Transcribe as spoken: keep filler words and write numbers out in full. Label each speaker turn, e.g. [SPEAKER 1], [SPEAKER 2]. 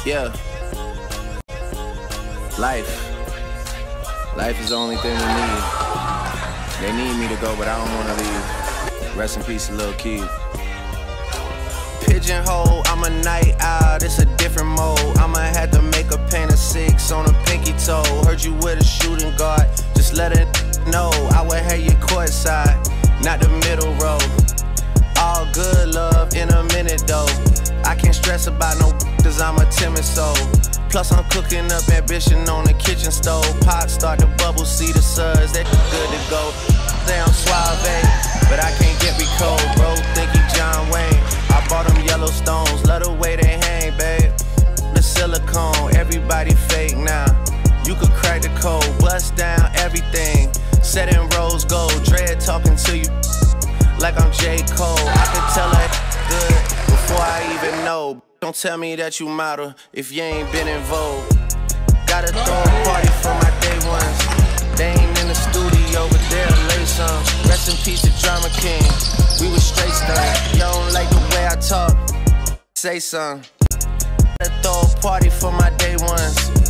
[SPEAKER 1] Yeah. Life. Life is the only thing we need. They need me to go, but I don't wanna leave. Rest in peace, Lil Keith. Pigeonhole, I'm a night owl, it's a different mode. I'ma have to make a paint of six on a pinky toe. Heard you with a shooting guard, just let it know. I would have you courtside, not the middle row. All good love in a minute though. I can't stress about no cause I'm a timid soul. Plus I'm cooking up ambition on the kitchen stove. Pot start to bubble, see the suds, they good to go. Say I'm suave, but I can't get me cold, bro. Think he John Wayne. I bought them Yellowstones, love the way they hang, babe. The silicone, everybody fake now. You could crack the code, bust down everything. Set in rose gold, dread talking to you like I'm J. Cole. I can tell her good before I even know. Don't tell me that you model if you ain't been in vogue. Gotta throw a party for my day ones. They ain't in the studio, but they'll lay some. Rest in peace to Drama King. We was straight stunned. You don't like the way I talk? Say something. Gotta throw a party for my day ones.